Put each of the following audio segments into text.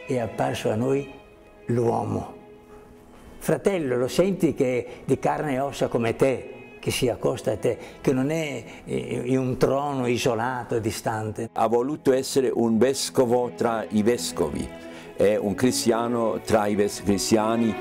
è apparso a noi l'uomo. Fratello, lo senti che è di carne e ossa come te, che si accosta a te, che non è in un trono isolato, distante. Ha voluto essere un vescovo tra i vescovi, è un cristiano tra i cristiani.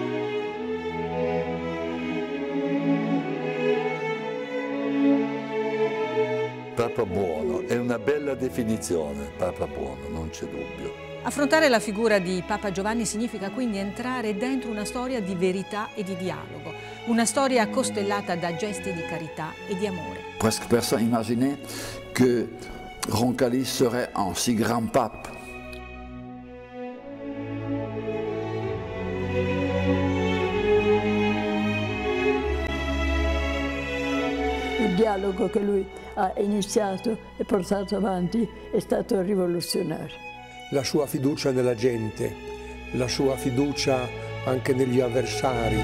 Papa buono, è una bella definizione, Papa buono, non c'è dubbio. Affrontare la figura di Papa Giovanni significa quindi entrare dentro una storia di verità e di dialogo, una storia costellata da gesti di carità e di amore. Presque personne imaginait que Roncalli serait un si grand pape. Il dialogo che lui ha iniziato e portato avanti è stato rivoluzionario. La sua fiducia nella gente, la sua fiducia anche negli avversari.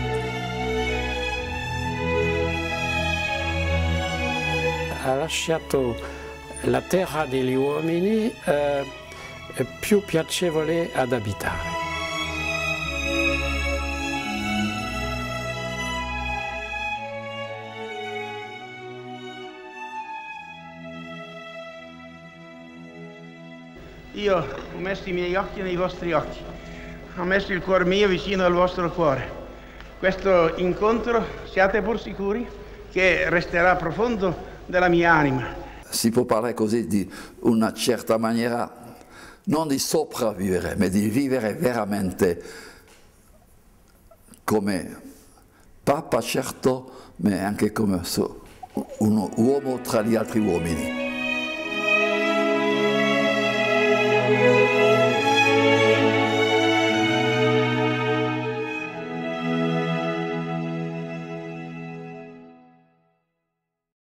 Ha lasciato la terra degli uomini più piacevole ad abitare. Io ho messo i miei occhi nei vostri occhi, ho messo il cuore mio vicino al vostro cuore. Questo incontro, siate pur sicuri, che resterà profondo nella mia anima. Si può parlare così di una certa maniera, non di sopravvivere, ma di vivere veramente come Papa, certo, ma anche come un uomo tra gli altri uomini.